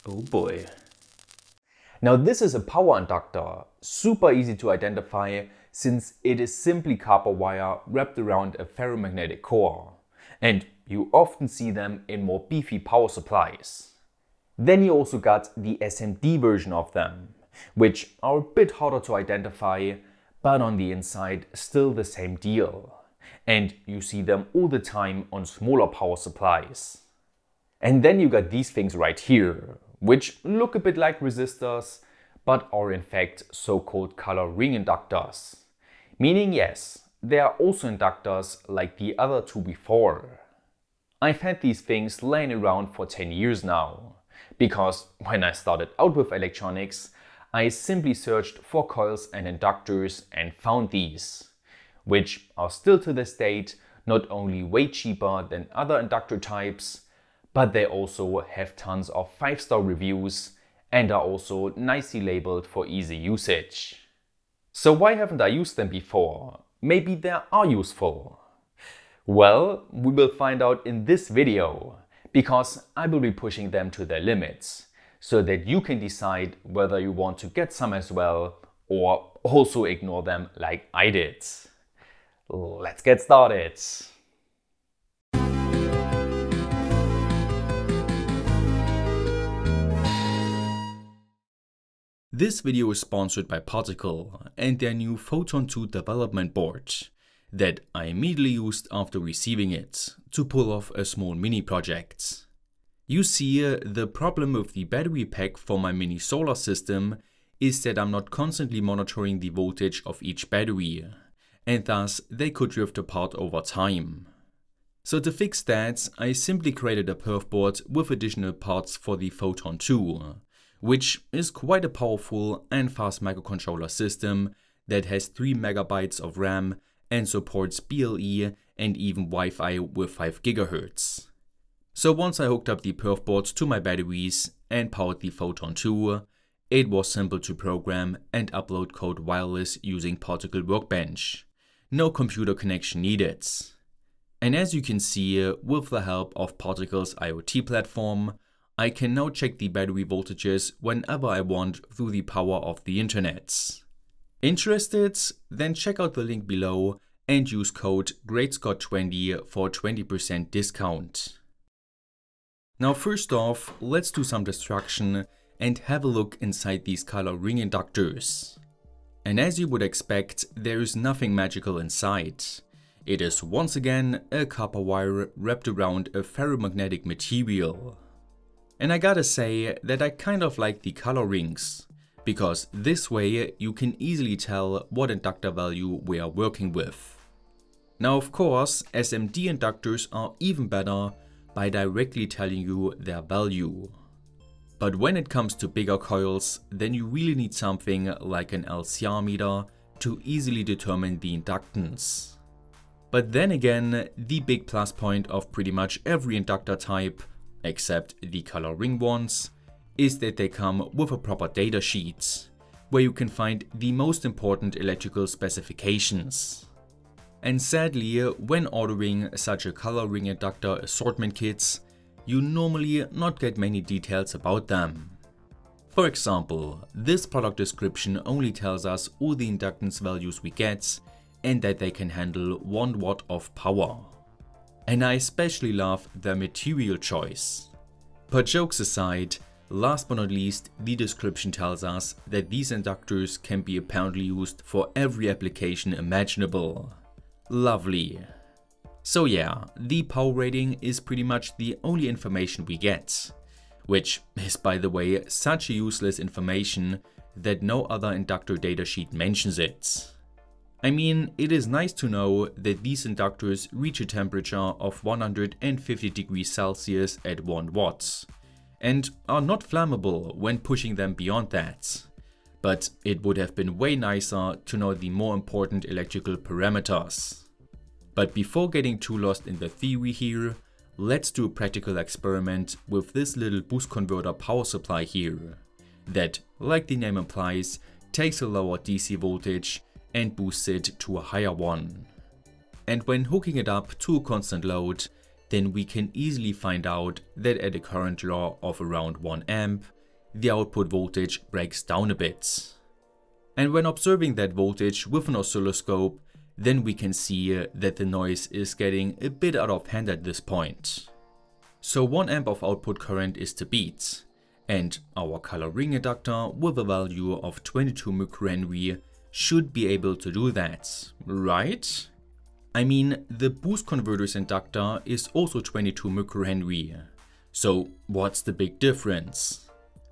Oh boy. Now this is a power inductor, super easy to identify since it is simply copper wire wrapped around a ferromagnetic core, and you often see them in more beefy power supplies. Then you also got the SMD version of them, which are a bit harder to identify, but on the inside still the same deal. And you see them all the time on smaller power supplies. And then you got these things right here, which look a bit like resistors, but are in fact so-called color ring inductors. Meaning yes, they are also inductors like the other two before. I've had these things laying around for 10 years now, because when I started out with electronics, I simply searched for coils and inductors and found these, which are still to this date not only way cheaper than other inductor types, but they also have tons of 5-star reviews and are also nicely labeled for easy usage. So why haven't I used them before? Maybe they are useful. Well, we will find out in this video, because I will be pushing them to their limits, so that you can decide whether you want to get some as well or also ignore them like I did. Let's get started. This video is sponsored by Particle and their new Photon 2 development board that I immediately used after receiving it to pull off a small mini project. You see, the problem with the battery pack for my mini solar system is that I'm not constantly monitoring the voltage of each battery, and thus they could drift apart over time. So to fix that, I simply created a perf board with additional parts for the Photon 2, which is quite a powerful and fast microcontroller system that has 3 MB of RAM and supports BLE and even Wi-Fi with 5 GHz. So once I hooked up the perf board to my batteries and powered the Photon 2, it was simple to program and upload code wireless using Particle Workbench. No computer connection needed. And as you can see, with the help of Particle's IoT platform, I can now check the battery voltages whenever I want through the power of the internet. Interested? Then check out the link below and use code GreatScott20 for a 20% discount. Now first off, let's do some destruction and have a look inside these color ring inductors. And as you would expect, there is nothing magical inside. It is once again a copper wire wrapped around a ferromagnetic material. And I gotta say that I kind of like the color rings, because this way you can easily tell what inductor value we are working with. Now of course, SMD inductors are even better by directly telling you their value. But when it comes to bigger coils, then you really need something like an LCR meter to easily determine the inductance. But then again, the big plus point of pretty much every inductor type, except the color ring ones, is that they come with a proper data sheet, where you can find the most important electrical specifications. And sadly, when ordering such a color ring inductor assortment kits, you normally not get many details about them. For example, this product description only tells us all the inductance values we get and that they can handle 1 watt of power. And I especially love their material choice. But jokes aside, last but not least, the description tells us that these inductors can be apparently used for every application imaginable. Lovely. So yeah, the power rating is pretty much the only information we get, which is by the way such a useless information that no other inductor datasheet mentions it. I mean, it is nice to know that these inductors reach a temperature of 150 degrees Celsius at 1 watt and are not flammable when pushing them beyond that. But it would have been way nicer to know the more important electrical parameters. But before getting too lost in the theory here, let's do a practical experiment with this little boost converter power supply here, that, like the name implies, takes a lower DC voltage and boosts it to a higher one. And when hooking it up to a constant load, then we can easily find out that at a current draw of around 1 amp, the output voltage breaks down a bit. And when observing that voltage with an oscilloscope, then we can see that the noise is getting a bit out of hand at this point. So 1 amp of output current is to beat, and our color ring inductor with a value of 22 microhenry should be able to do that, right? I mean, the boost converter's inductor is also 22 microhenry, so what's the big difference?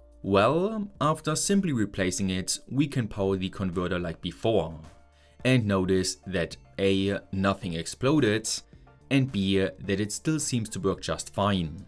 Well, after simply replacing it, we can power the converter like before, and notice that A, nothing exploded, and B, that it still seems to work just fine.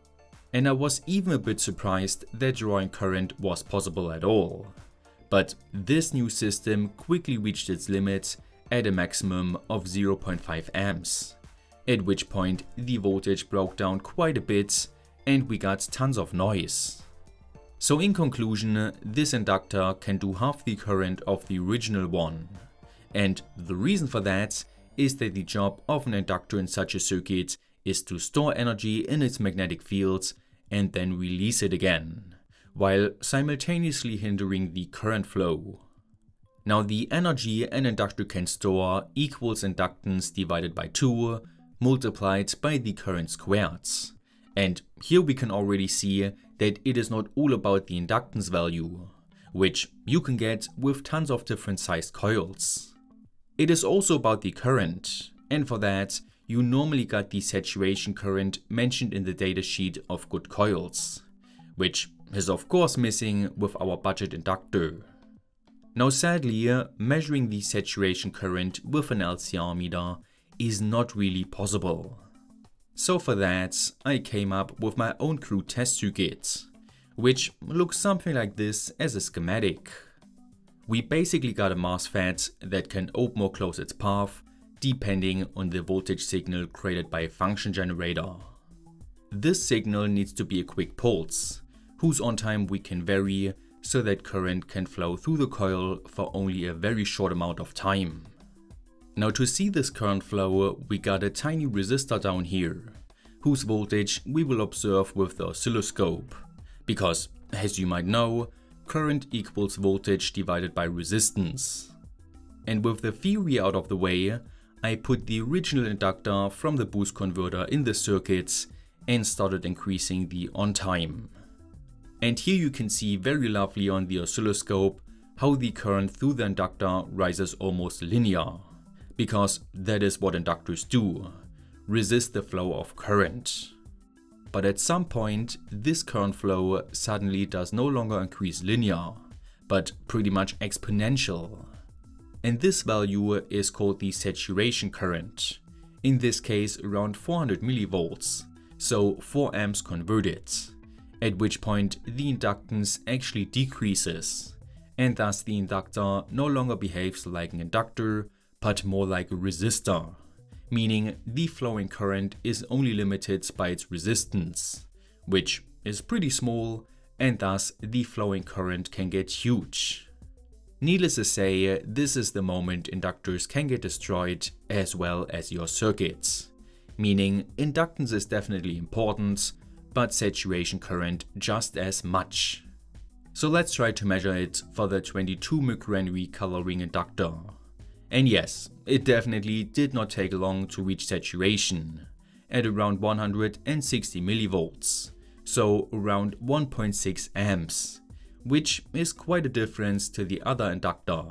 And I was even a bit surprised that drawing current was possible at all. But this new system quickly reached its limit at a maximum of 0.5 amps, at which point the voltage broke down quite a bit and we got tons of noise. So in conclusion, this inductor can do half the current of the original one. And the reason for that is that the job of an inductor in such a circuit is to store energy in its magnetic fields and then release it again, while simultaneously hindering the current flow. Now the energy an inductor can store equals inductance divided by 2 multiplied by the current squared. And here we can already see that it is not all about the inductance value, which you can get with tons of different sized coils. It is also about the current, and for that you normally got the saturation current mentioned in the datasheet of good coils, which is of course missing with our budget inductor. Now sadly, measuring the saturation current with an LCR meter is not really possible. So for that, I came up with my own crude test circuit, which looks something like this as a schematic. We basically got a MOSFET that can open or close its path depending on the voltage signal created by a function generator. This signal needs to be a quick pulse, whose on time we can vary so that current can flow through the coil for only a very short amount of time. Now to see this current flow, we got a tiny resistor down here, whose voltage we will observe with the oscilloscope, because as you might know, current equals voltage divided by resistance. And with the theory out of the way, I put the original inductor from the boost converter in the circuit and started increasing the on time. And here you can see very lovely on the oscilloscope how the current through the inductor rises almost linear, because that is what inductors do, resist the flow of current. But at some point this current flow suddenly does no longer increase linear, but pretty much exponential. And this value is called the saturation current, in this case around 400 millivolts, so 4 amps converted, at which point the inductance actually decreases, and thus the inductor no longer behaves like an inductor, but more like a resistor, meaning the flowing current is only limited by its resistance, which is pretty small, and thus the flowing current can get huge. Needless to say, this is the moment inductors can get destroyed as well as your circuits, meaning inductance is definitely important, but saturation current just as much. So let's try to measure it for the 22 microhenry color ring inductor. And yes, it definitely did not take long to reach saturation, at around 160 millivolts, so around 1.6 amps, which is quite a difference to the other inductor.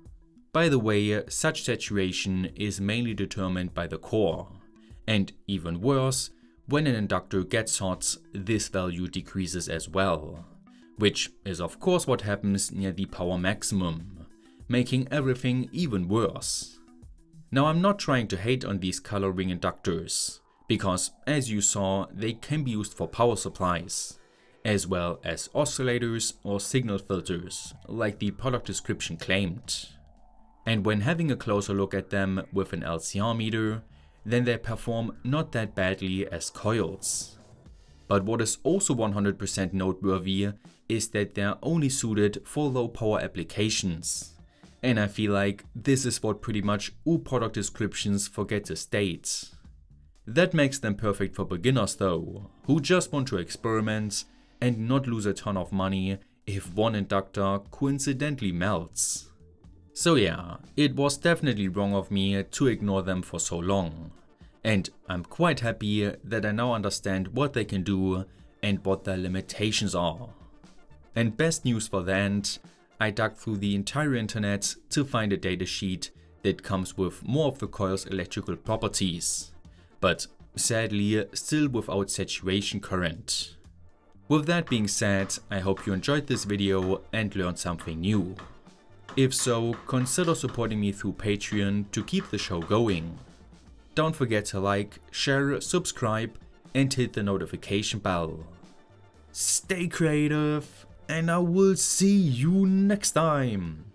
By the way, such saturation is mainly determined by the core, and even worse, when an inductor gets hot, this value decreases as well, which is of course what happens near the power maximum, making everything even worse. Now I'm not trying to hate on these color ring inductors, because as you saw, they can be used for power supplies, as well as oscillators or signal filters, like the product description claimed. And when having a closer look at them with an LCR meter, then they perform not that badly as coils. But what is also 100% noteworthy is that they are only suited for low power applications. And I feel like this is what pretty much all product descriptions forget to state. That makes them perfect for beginners though, who just want to experiment and not lose a ton of money if one inductor coincidentally melts. So yeah, it was definitely wrong of me to ignore them for so long. And I'm quite happy that I now understand what they can do and what their limitations are. And best news for that, I dug through the entire internet to find a datasheet that comes with more of the coil's electrical properties, but sadly still without saturation current. With that being said, I hope you enjoyed this video and learned something new. If so, consider supporting me through Patreon to keep the show going. Don't forget to like, share, subscribe and hit the notification bell. Stay creative, and I will see you next time.